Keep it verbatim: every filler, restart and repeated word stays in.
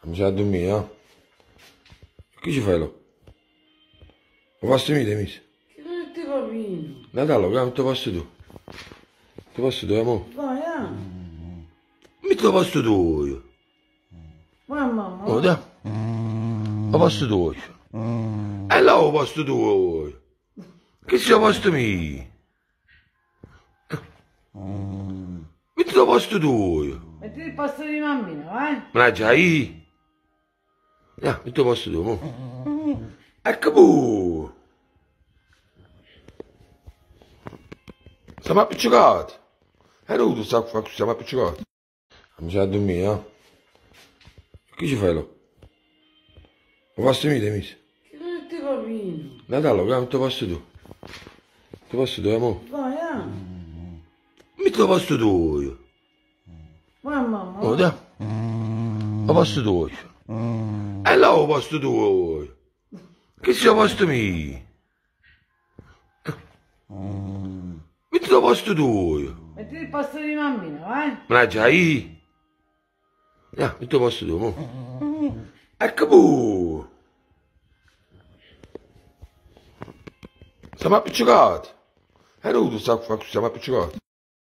Mi sa a dormire, eh? Che ci fai là? Lo posso mi mi? Che non ti papino? Natale, che ti posso tu? Ti posso tu, amore? Vai, eh? Mi te lo posso tu io. Vai, mamma. Oh, dai. Lo posso tu io. E là lo posso tu. Che ci lo posso mi? Mi te lo posso tu io. Metti il posto di mammina, vai. Me la giai? No, mi te lo posso tu, mo. Ecco bu. Siamo appiccicati. E non tu sai qua, siamo appiccicati. Mi sa a dormire, eh? Che ci fai là? Lo posso mi mi? Che non ti papino? Natale, che te lo posso tu? Ti posso tu, amore? Vai, eh? Mi te lo posso tu io. Vai, mamma. Oh, dai. Lo posso tu io. E là lo posso tu. Che ci lo posso mi? Mi te lo posso tu io. Metti il posto di mammina, vai. Me la giai? No, mi te lo posso tu, mo. Ecco bu. Siamo appiccicati. E non tu sai qua, siamo appiccicati.